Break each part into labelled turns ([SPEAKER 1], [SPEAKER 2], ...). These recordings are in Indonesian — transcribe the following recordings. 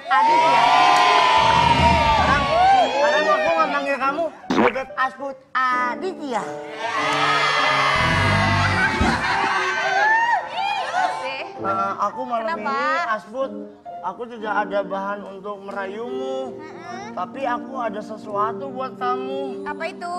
[SPEAKER 1] Aditya. Sekarang aku memanggil kamu Bebek Asbut Aditya. Aku malam ini Asbut, aku tidak ada bahan untuk merayumu. Tapi aku ada sesuatu buat kamu.
[SPEAKER 2] Apa itu?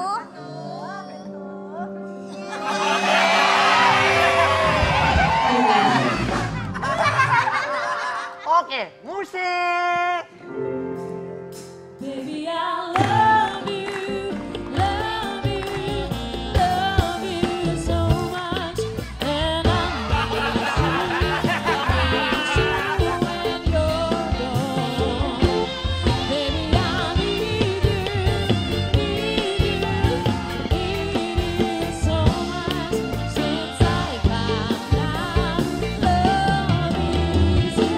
[SPEAKER 1] Oke, musik.
[SPEAKER 3] Baby, I love you, love you, love you so much, and I'm miss you when you're gone. Baby, I need you so much since I found out love is you.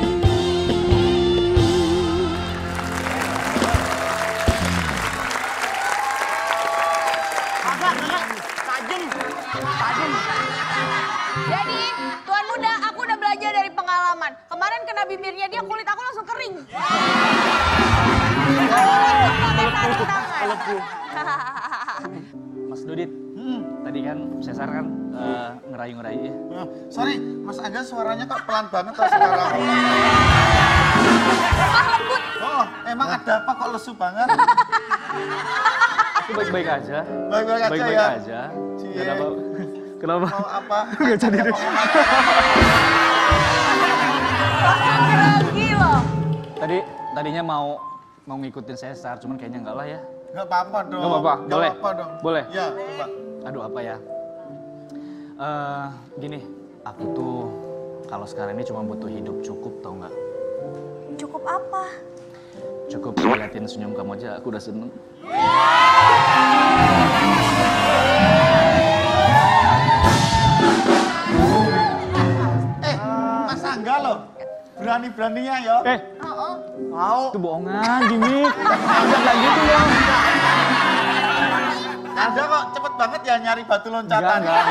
[SPEAKER 1] Tajam.
[SPEAKER 2] Jadi, Tuan Muda, aku udah belajar dari pengalaman. Kemarin kena bibirnya dia, kulit aku langsung kering.
[SPEAKER 4] Mas Dudit, tadi kan Cesar kan ngerayu-ngerayu ya.
[SPEAKER 5] Sorry, Mas Angga suaranya kok pelan banget tuh sekarang. Oh, emang ada apa kok lesu banget?
[SPEAKER 4] Aku baik-baik aja.
[SPEAKER 5] Baik-baik aja
[SPEAKER 4] Baik-baik
[SPEAKER 5] ya?
[SPEAKER 4] aja.
[SPEAKER 5] Cie.
[SPEAKER 4] Gak ada apa. Kenapa?
[SPEAKER 5] Mau apa?
[SPEAKER 4] Gak jadi deh.
[SPEAKER 2] Grogi loh.
[SPEAKER 4] Tadinya mau ngikutin Cesar, cuman kayaknya enggak lah ya.
[SPEAKER 5] Gak apa-apa dong.
[SPEAKER 4] Gak apa-apa,
[SPEAKER 5] Nggak
[SPEAKER 4] boleh?
[SPEAKER 5] apa-apa dong.
[SPEAKER 4] Boleh?
[SPEAKER 5] Ya, coba.
[SPEAKER 4] Aduh apa ya? Gini, aku tuh kalau sekarang ini cuma butuh hidup cukup, tau nggak?
[SPEAKER 2] Cukup apa?
[SPEAKER 4] Cukup liatin senyum kamu aja, aku udah seneng.
[SPEAKER 5] Mas Angga loh. Berani-beraninya ya.
[SPEAKER 1] Mau.
[SPEAKER 4] Itu bohongan, gimmick. Jangan gitu dong.
[SPEAKER 5] Anda kok cepet banget ya nyari batu loncatan.
[SPEAKER 4] Enggak.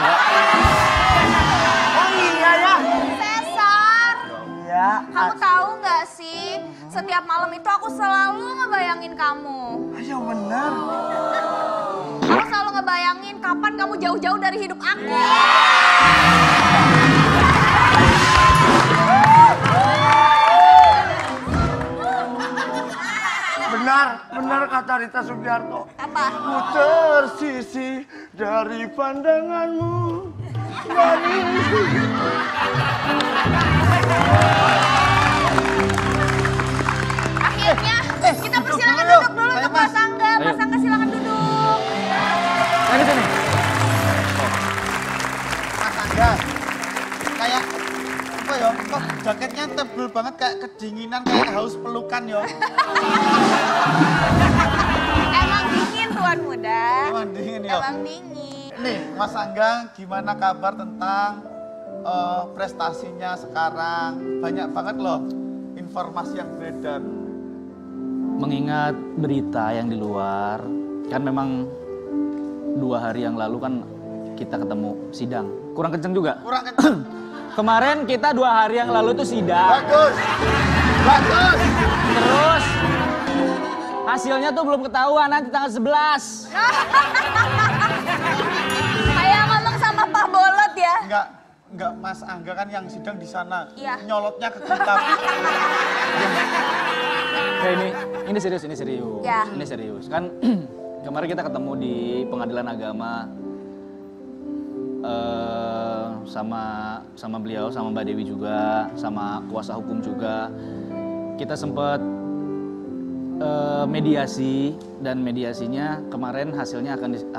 [SPEAKER 1] Oh iya ya.
[SPEAKER 2] Cesar,
[SPEAKER 1] Iya.
[SPEAKER 2] kamu tahu nggak sih? Setiap malam itu aku selalu ngebayangin kamu.
[SPEAKER 1] Ayo bener.
[SPEAKER 2] Aku selalu ngebayangin kapan kamu jauh-jauh dari hidup aku.
[SPEAKER 1] Benar kata Rita Sugiarto.
[SPEAKER 2] Apa?
[SPEAKER 1] Ku tersisih dari pandanganmu.
[SPEAKER 2] Akhirnya kita persilakan duduk dulu untuk Mas Angga. Mas Angga silakan duduk.
[SPEAKER 4] Ayo sini.
[SPEAKER 5] Mas Angga, kayak apa ya? Kok jaketnya tebel banget kayak kedinginan, kayak haus pelukan ya.
[SPEAKER 2] Emang dingin Tuan Muda.
[SPEAKER 5] Emang dingin ya.
[SPEAKER 2] Emang dingin.
[SPEAKER 5] Nih, Mas Angga, gimana kabar tentang prestasinya sekarang? Banyak banget loh informasi yang beredar.
[SPEAKER 4] Mengingat berita yang di luar, kan memang 2 hari yang lalu kan kita ketemu sidang. Kurang kenceng juga?
[SPEAKER 5] Kurang kenceng.
[SPEAKER 4] Kemarin kita 2 hari yang lalu tuh sidang.
[SPEAKER 5] Bagus. Bagus.
[SPEAKER 4] Terus hasilnya tuh belum ketahuan, nanti tanggal 11.
[SPEAKER 2] Kayak ngomong sama Pak Bolot ya.
[SPEAKER 5] Enggak, Mas Angga kan yang sidang di sana.
[SPEAKER 2] Iya.
[SPEAKER 5] Nyolotnya ke kita.
[SPEAKER 4] Ya ini serius.
[SPEAKER 2] Ya.
[SPEAKER 4] Ini serius. Kan kemarin kita ketemu di Pengadilan Agama sama beliau, sama Mbak Dewi juga, sama kuasa hukum juga. Kita sempat mediasi, dan mediasinya kemarin hasilnya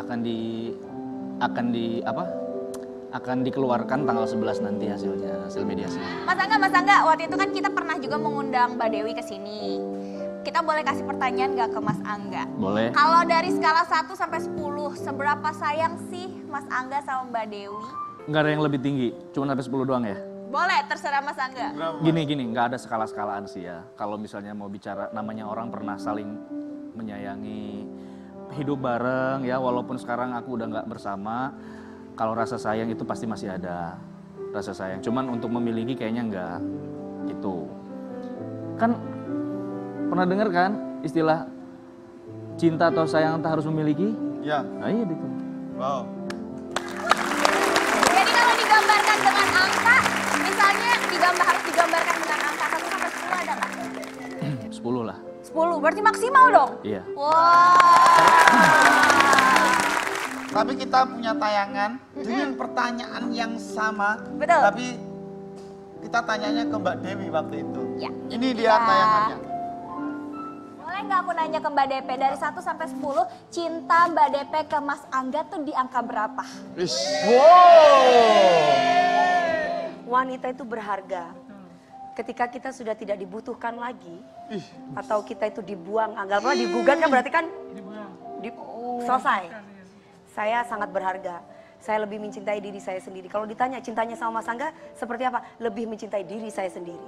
[SPEAKER 4] akan dikeluarkan tanggal 11 nanti hasil mediasi.
[SPEAKER 2] Mas Angga, waktu itu kan kita pernah juga mengundang Mbak Dewi ke sini. Kita boleh kasih pertanyaan nggak ke Mas Angga?
[SPEAKER 4] Boleh.
[SPEAKER 2] Kalau dari skala 1 sampai 10, seberapa sayang sih Mas Angga sama Mbak Dewi?
[SPEAKER 4] Nggak ada yang lebih tinggi, cuma sampai 10 doang ya?
[SPEAKER 2] Boleh, terserah Mas Angga.
[SPEAKER 4] Gini, nggak ada skala-skalaan sih ya. Kalau misalnya mau bicara, namanya orang pernah saling menyayangi, hidup bareng ya, walaupun sekarang aku udah nggak bersama, kalau rasa sayang itu pasti masih ada rasa sayang. Cuman untuk memiliki kayaknya nggak gitu. Kan Pernah dengar kan istilah cinta atau sayang tak harus memiliki?
[SPEAKER 5] Ya.
[SPEAKER 4] Nah iya itu.
[SPEAKER 5] Wow.
[SPEAKER 2] Jadi kalau digambarkan dengan angka, misalnya harus digambarkan dengan angka 1 sampai 10 ada nggak?
[SPEAKER 4] 10 lah.
[SPEAKER 2] 10, berarti maksimal dong?
[SPEAKER 4] Iya.
[SPEAKER 2] Wah.
[SPEAKER 5] Tapi kita punya tayangan dengan pertanyaan yang sama.
[SPEAKER 2] Betul.
[SPEAKER 5] Tapi kita tanyanya ke Mbak Dewi waktu itu.
[SPEAKER 2] Ya,
[SPEAKER 5] Ini dia tayangannya.
[SPEAKER 2] Boleh nggak aku nanya ke Mbak DP, dari 1 sampai 10, cinta Mbak DP ke Mas Angga tuh di angka berapa?
[SPEAKER 6] Wanita itu berharga. Ketika kita sudah tidak dibutuhkan lagi, atau kita itu dibuang, anggaplah digugat kan berarti kan selesai. Saya sangat berharga. Saya lebih mencintai diri saya sendiri. Kalau ditanya cintanya sama Mas Angga seperti apa? Lebih mencintai diri saya sendiri.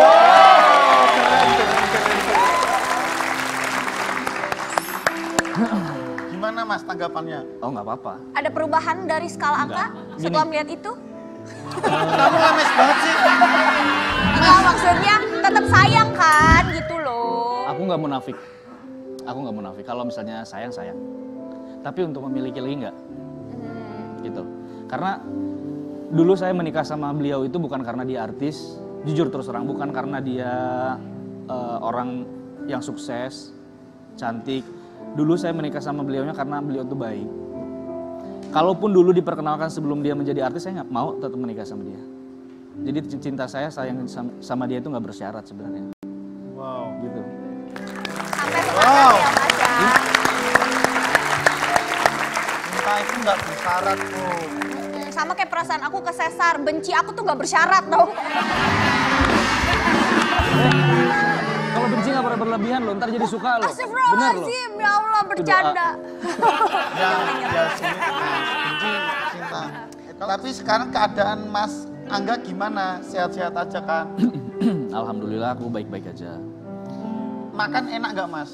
[SPEAKER 5] Gimana Mas tanggapannya?
[SPEAKER 4] Oh nggak apa-apa.
[SPEAKER 2] Ada perubahan dari skala angka
[SPEAKER 4] Enggak.
[SPEAKER 2] setelah melihat itu?
[SPEAKER 5] Kamu lemes banget sih.
[SPEAKER 2] Enggak, maksudnya tetap sayang kan gitu loh.
[SPEAKER 4] Aku nggak munafik. Aku nggak munafik. Kalau misalnya sayang. Tapi untuk memiliki lagi nggak. Gitu. Karena dulu saya menikah sama beliau itu bukan karena dia artis. Jujur terus terang, bukan karena dia orang yang sukses, cantik. Dulu saya menikah sama beliaunya karena beliau tuh baik. Kalaupun dulu diperkenalkan sebelum dia menjadi artis, saya nggak mau tetap menikah sama dia. Jadi cinta saya sayang sama dia itu nggak bersyarat sebenarnya.
[SPEAKER 5] Wow.
[SPEAKER 4] Gitu.
[SPEAKER 2] Sampai sekarang ya Mas ya.
[SPEAKER 5] Cinta itu nggak bersyarat tuh.
[SPEAKER 2] Sama kayak perasaan aku ke Sesar, benci aku tuh nggak bersyarat dong.
[SPEAKER 4] Kalau benci nggak pernah berlebihan loh, ntar jadi suka loh. Bener loh.
[SPEAKER 2] Astagfirullahaladzim, ya Allah bercanda.
[SPEAKER 5] Ya sulit Mas. Benci cinta. Tapi sekarang keadaan Mas Angga gimana? Sehat-sehat aja kan?
[SPEAKER 4] Alhamdulillah aku baik-baik aja.
[SPEAKER 5] Makan enak nggak Mas?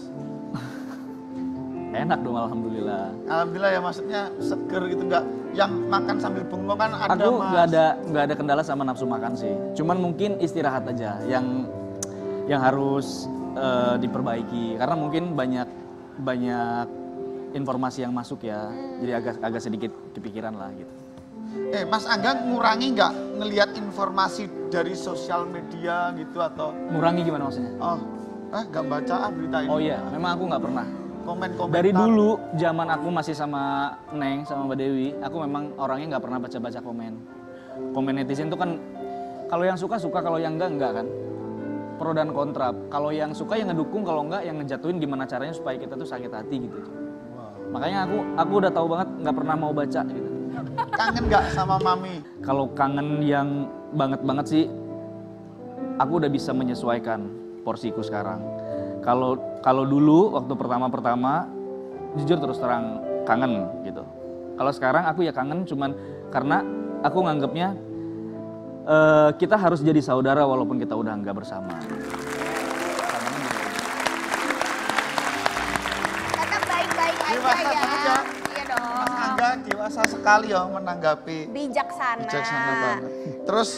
[SPEAKER 4] Enak dong alhamdulillah.
[SPEAKER 5] Alhamdulillah ya, maksudnya seger gitu, nggak yang makan sambil bengong kan ada
[SPEAKER 4] Aku
[SPEAKER 5] Mas.
[SPEAKER 4] nggak ada kendala sama nafsu makan sih. Cuman mungkin istirahat aja yang harus diperbaiki karena mungkin banyak informasi yang masuk ya. Jadi agak sedikit kepikiran lah gitu.
[SPEAKER 5] Mas Angga ngurangi nggak ngelihat informasi dari sosial media gitu atau
[SPEAKER 4] Ngurangi gimana maksudnya?
[SPEAKER 5] nggak baca berita ini?
[SPEAKER 4] Oh iya, memang aku nggak pernah.
[SPEAKER 5] Komen-komentar.
[SPEAKER 4] Dari dulu zaman aku masih sama Neng sama Mbak Dewi, aku memang orangnya nggak pernah baca-baca komen. Komen netizen tuh kan kalau yang suka, kalau yang enggak kan. Pro dan kontra. Kalau yang suka yang ngedukung, kalau enggak yang ngejatuhin gimana caranya supaya kita tuh sakit hati gitu. Makanya aku udah tahu banget nggak pernah mau baca gitu.
[SPEAKER 5] Kangen nggak sama Mami?
[SPEAKER 4] Kalau kangen yang banget sih, aku udah bisa menyesuaikan porsiku sekarang. Kalau dulu waktu pertama jujur terus terang kangen gitu. Kalau sekarang aku ya kangen cuman karena aku nganggapnya kita harus jadi saudara walaupun kita udah nggak bersama.
[SPEAKER 2] Tetap baik-baik
[SPEAKER 5] Dewasa
[SPEAKER 2] aja ya.
[SPEAKER 5] banget ya.
[SPEAKER 2] Iya dong.
[SPEAKER 5] Mas Angga dewasa sekali ya menanggapi.
[SPEAKER 2] Bijaksana.
[SPEAKER 5] Bijaksana banget. Terus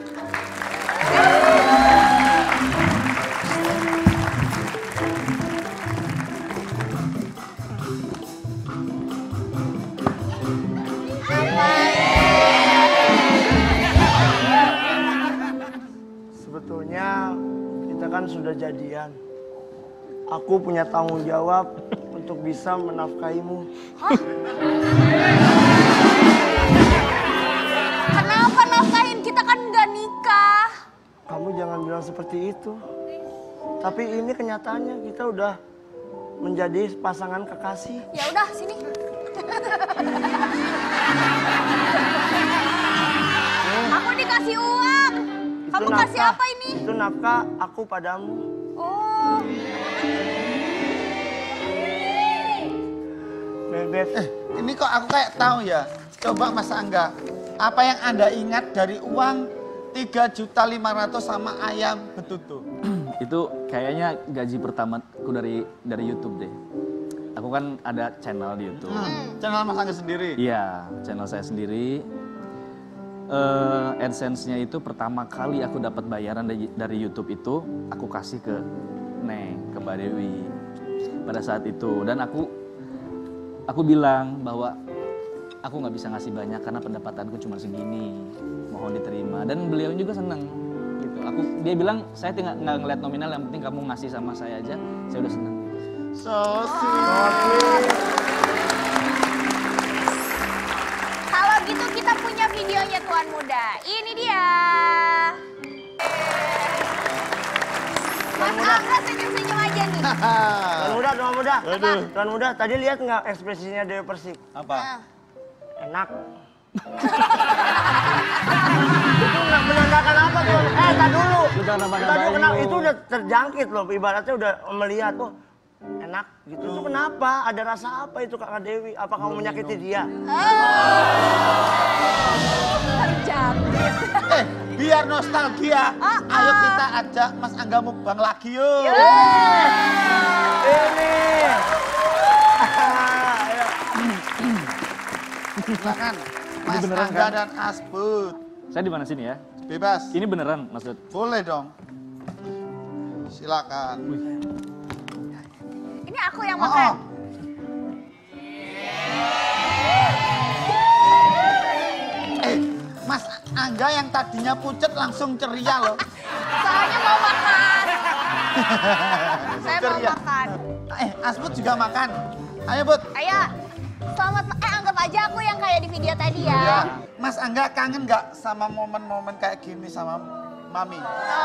[SPEAKER 1] Sebetulnya kita kan sudah jadian. Aku punya tanggung jawab untuk bisa menafkahimu.
[SPEAKER 2] Kenapa nafkahin? Kita kan nggak nikah.
[SPEAKER 1] Kamu jangan bilang seperti itu. Tapi ini kenyataannya kita udah menjadi pasangan kekasih.
[SPEAKER 2] Ya udah sini. Aku dikasih uang. Kamu kasih apa ini?
[SPEAKER 1] Itu nafkah aku padamu.
[SPEAKER 2] Oh.
[SPEAKER 1] Bebek.
[SPEAKER 5] ini kok aku kayak tahu ya. Coba Mas Angga, apa yang Anda ingat dari uang 3.500.000 sama ayam betutu?
[SPEAKER 4] Itu kayaknya gaji pertamaku dari YouTube deh. Aku kan ada channel di YouTube.
[SPEAKER 5] Channel Mas Angga sendiri?
[SPEAKER 4] Iya, channel saya sendiri. AdSense-nya itu pertama kali aku dapat bayaran dari YouTube itu aku kasih ke Neng. ke Mbak Dewi pada saat itu. Dan aku bilang bahwa aku nggak bisa ngasih banyak karena pendapatanku cuma segini, mohon diterima. Dan beliau juga seneng gitu. Dia bilang saya tinggal nggak ngeliat nominal, yang penting kamu ngasih sama saya aja, saya udah seneng.
[SPEAKER 5] So sweet.
[SPEAKER 2] Kalau gitu kita punya videonya Tuan Muda. Ini dia. Mas Angga senyum-senyum aja nih.
[SPEAKER 1] Tuan Muda. Tuan Muda, tadi lihat nggak ekspresinya Dewi Persik?
[SPEAKER 5] Apa?
[SPEAKER 1] Enak. Itu nggak menandakan apa tuh? Tak dulu. Itu udah terjangkit loh, ibaratnya udah melihat tuh. Enak gitu. Itu kenapa? Ada rasa apa itu Kakak Dewi? Apa kamu menyakiti dia?
[SPEAKER 2] Terjangkit.
[SPEAKER 5] Biar nostalgia, ayo kita ajak Mas Angga mukbang lagi yuk.
[SPEAKER 1] Ini.
[SPEAKER 5] Silakan Mas
[SPEAKER 4] beneran,
[SPEAKER 5] Angga
[SPEAKER 4] kan?
[SPEAKER 5] dan Asbud.
[SPEAKER 4] Saya di mana sini ya?
[SPEAKER 5] Bebas.
[SPEAKER 4] Ini beneran Mas Dut?
[SPEAKER 5] Boleh dong. Silakan.
[SPEAKER 2] Ini aku yang makan.
[SPEAKER 5] Mas Angga yang tadinya pucet langsung ceria loh.
[SPEAKER 2] Soalnya mau makan. Saya mau
[SPEAKER 5] Ceria.
[SPEAKER 2] makan.
[SPEAKER 5] Asbud juga makan. Ayo Bud.
[SPEAKER 2] Ayo. Selamat, anggap aja aku yang kayak di video tadi ya.
[SPEAKER 5] Ya. Mas Angga kangen nggak sama momen-momen kayak gini sama Mami?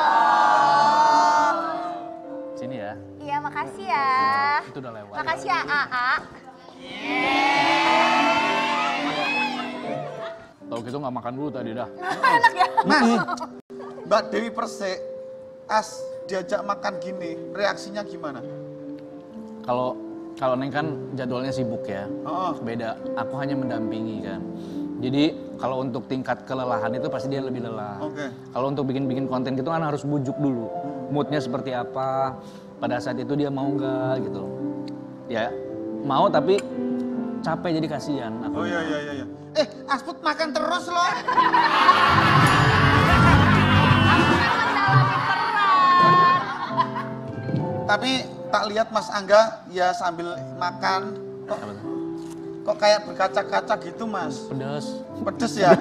[SPEAKER 4] Sini ya.
[SPEAKER 2] Iya, makasih ya.
[SPEAKER 4] Itu udah lewat.
[SPEAKER 2] Makasih ya, AA.
[SPEAKER 4] Tahu gitu nggak makan dulu tadi dah.
[SPEAKER 2] Enak ya?
[SPEAKER 5] Mas, Mbak Dewi Persik, diajak makan gini, reaksinya gimana?
[SPEAKER 4] Kalau Neng kan jadwalnya sibuk ya.
[SPEAKER 5] Oh.
[SPEAKER 4] Beda, aku hanya mendampingi kan. Jadi kalau untuk tingkat kelelahan itu pasti dia lebih lelah.
[SPEAKER 5] Oke.
[SPEAKER 4] Kalau untuk bikin konten gitu kan harus bujuk dulu. Moodnya seperti apa, pada saat itu dia mau nggak gitu. Ya, mau tapi capek jadi kasihan.
[SPEAKER 5] Oh iya. Asbud makan terus loh.
[SPEAKER 2] Mendalami peran.
[SPEAKER 5] Tapi tak lihat Mas Angga ya sambil makan.
[SPEAKER 4] Apa tuh?
[SPEAKER 5] Kok kayak berkaca-kaca gitu Mas?
[SPEAKER 4] Pedas.
[SPEAKER 5] Pedes ya?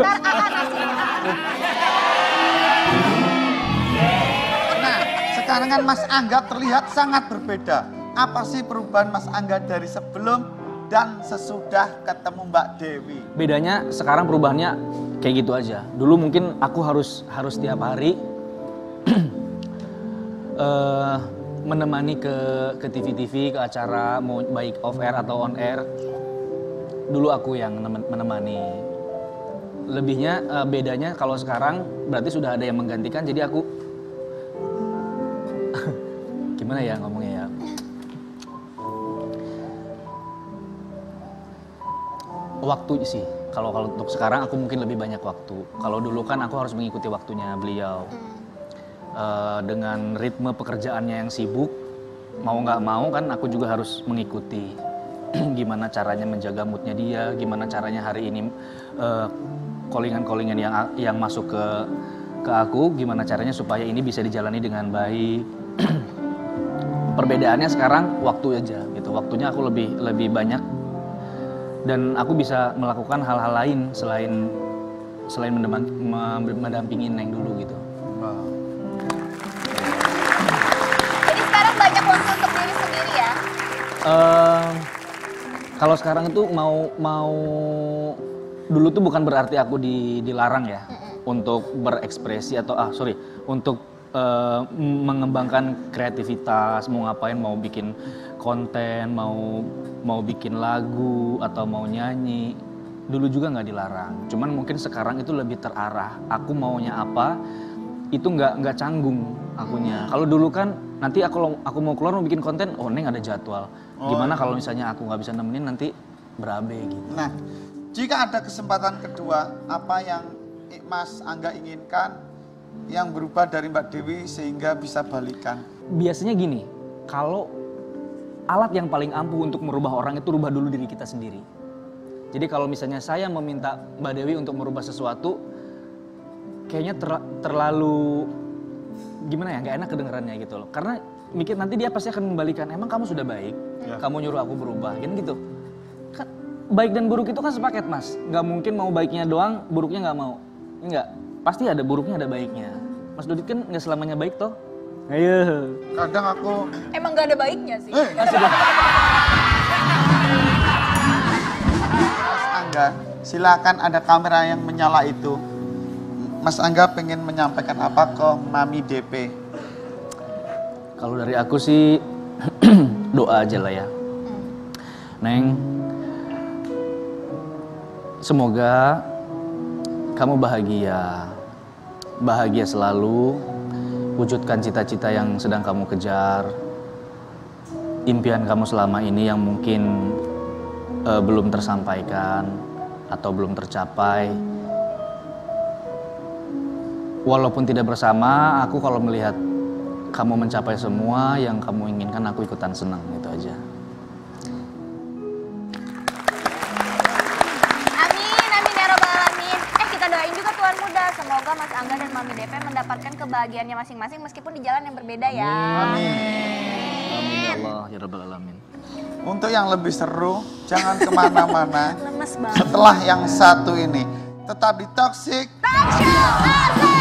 [SPEAKER 5] Nah, sekarang kan Mas Angga terlihat sangat berbeda. Apa sih perubahan Mas Angga dari sebelum dan sesudah ketemu Mbak Dewi?
[SPEAKER 4] Bedanya sekarang perubahannya kayak gitu aja. Dulu mungkin aku harus tiap hari menemani ke TV-TV, ke acara mau baik off air atau on air. Dulu aku yang menemani. Lebihnya bedanya kalau sekarang berarti sudah ada yang menggantikan, jadi aku gimana ya ngomongnya ya? Waktu sih. Kalau untuk sekarang aku mungkin lebih banyak waktu. Kalau dulu kan aku harus mengikuti waktunya beliau. Dengan ritme pekerjaannya yang sibuk, mau nggak mau kan aku juga harus mengikuti. Gimana caranya menjaga moodnya dia, gimana caranya hari ini callingan-callingan yang masuk ke aku, gimana caranya supaya ini bisa dijalani dengan baik. Perbedaannya sekarang waktu aja gitu. Waktunya aku lebih banyak dan aku bisa melakukan hal-hal lain selain mendampingi Neng dulu gitu.
[SPEAKER 2] Jadi sekarang banyak waktu untuk diri sendiri ya?
[SPEAKER 4] Kalau sekarang itu mau dulu tuh bukan berarti aku dilarang ya untuk berekspresi atau untuk mengembangkan kreativitas, mau ngapain, mau bikin konten, mau bikin lagu atau mau nyanyi. Dulu juga nggak dilarang. Cuman mungkin sekarang itu lebih terarah. Aku maunya apa, itu nggak canggung akunya. Kalau dulu kan nanti aku mau keluar mau bikin konten, oh Neng ada jadwal. Gimana kalau misalnya aku nggak bisa nemenin nanti berabe gitu.
[SPEAKER 5] Nah, jika ada kesempatan kedua, apa yang Mas Angga inginkan yang berubah dari Mbak Dewi sehingga bisa balikan?
[SPEAKER 4] Biasanya gini, kalau alat yang paling ampuh untuk merubah orang itu rubah dulu diri kita sendiri. Jadi kalau misalnya saya meminta Mbak Dewi untuk merubah sesuatu, kayaknya terlalu gimana ya, nggak enak kedengarannya gitu loh. Karena mikir nanti dia pasti akan membalikan. Emang kamu sudah baik, kamu nyuruh aku berubah, kan gitu. Kan, baik dan buruk itu kan sepaket mas. Nggak mungkin mau baiknya doang, buruknya nggak mau. Enggak, pasti ada buruknya ada baiknya. Mas Dodit kan nggak selamanya baik toh. Ayo.
[SPEAKER 5] Kadang aku
[SPEAKER 2] Emang gak ada baiknya sih.
[SPEAKER 5] Mas Angga, silakan ada kamera yang menyala itu. Mas Angga pengen menyampaikan apa ke Mami DP?
[SPEAKER 4] Kalau dari aku sih doa aja lah ya. Neng, semoga kamu bahagia. Bahagia selalu, wujudkan cita-cita yang sedang kamu kejar. Impian kamu selama ini yang mungkin belum tersampaikan atau belum tercapai. Walaupun tidak bersama, aku kalau melihat kamu mencapai semua yang kamu inginkan, aku ikutan senang, itu aja.
[SPEAKER 2] Amin ya robbal alamin. Kita doain juga Tuan Muda, semoga Mas Angga dan Mami DP mendapatkan kebahagiaannya masing-masing meskipun di jalan yang berbeda ya.
[SPEAKER 4] Amin ya Allah, ya Rabbal Alamin.
[SPEAKER 5] Untuk yang lebih seru, jangan kemana-mana.
[SPEAKER 2] Lemes banget.
[SPEAKER 5] Setelah yang satu ini, tetap di Toxic.
[SPEAKER 2] Talk show asik.